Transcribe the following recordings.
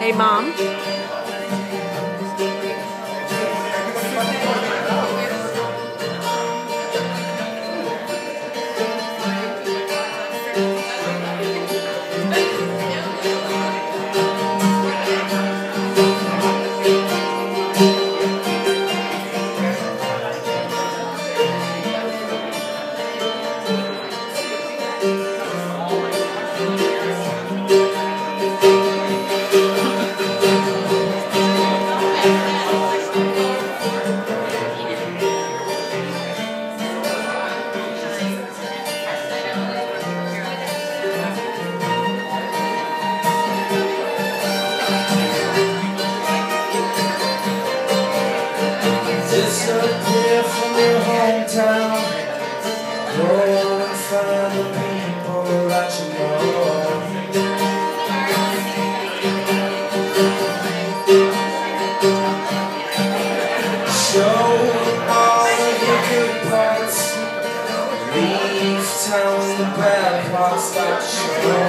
Hey, Mom. Disappear from your hometown, go and find the people that you know. Show all of your good parts, leave town with the bad parts that show.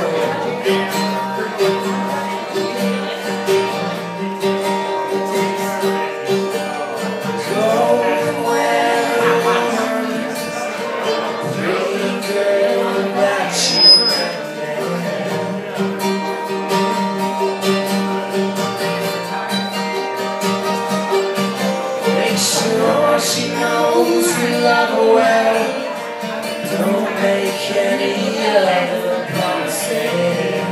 She knows we love her well. Don't make any other promises.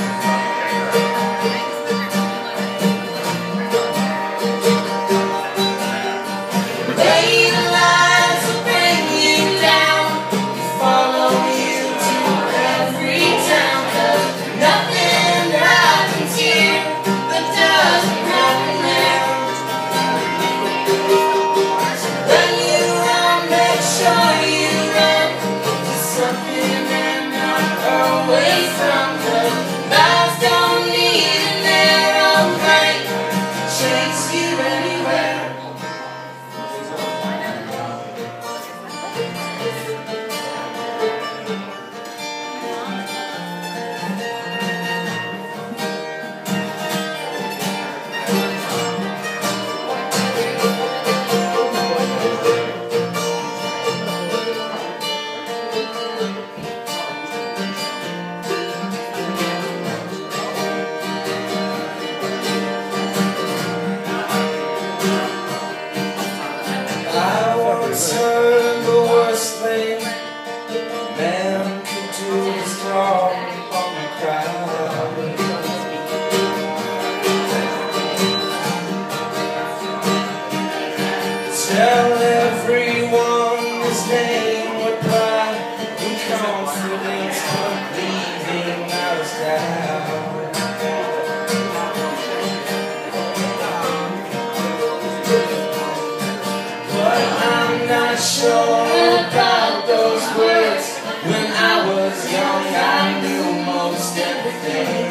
They lies will bring you down, follow you to every town. 'Cause nothing happens here that doesn't happen there. Sure you run to something and not away from. 'Cause mouths don't need an aeroplane to chase you anywhere. Turn the worst thing man could do is draw on the crowd. Tell everyone his name with pride and confidence, but leaving ours down. Not sure about those words. When I was young, I knew most everything.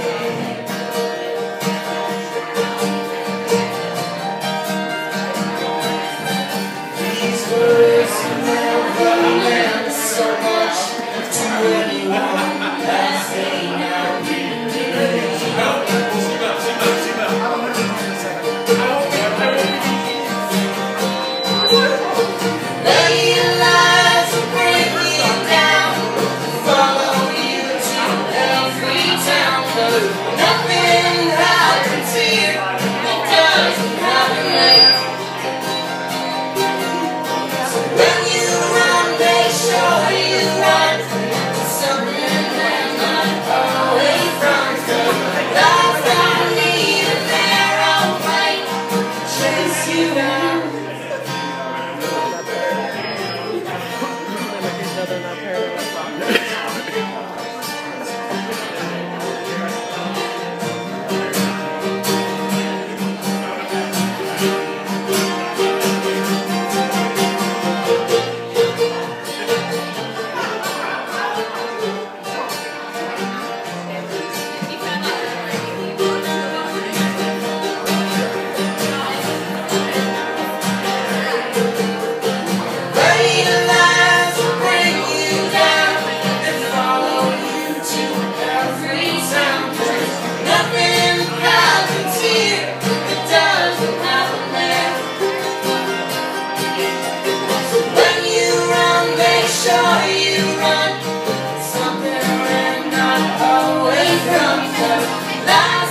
These words never meant so much to anyone as they now really nothing happens here that doesn't happen there. So when you run, make sure you run to something and not away from. 'Cause life don't need an aeroplane to chase you down. from the life